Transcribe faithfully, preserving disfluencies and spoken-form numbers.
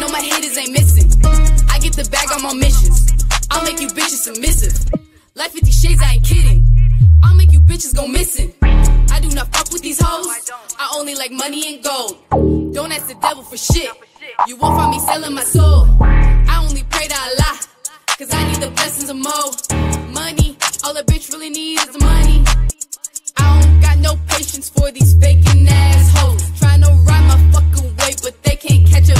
my haters ain't missing. I get the bag, I'm on missions. I'll make you bitches submissive. Like fifty shades, I ain't kidding. I'll make you bitches go missing. I do not fuck with these hoes. I only like money and gold. Don't ask the devil for shit. You won't find me selling my soul. I only pray to Allah, cause I need the blessings of more money. All a bitch really needs is the money. I don't got no patience for these faking assholes. Trying to ride my fucking way, but they can't catch up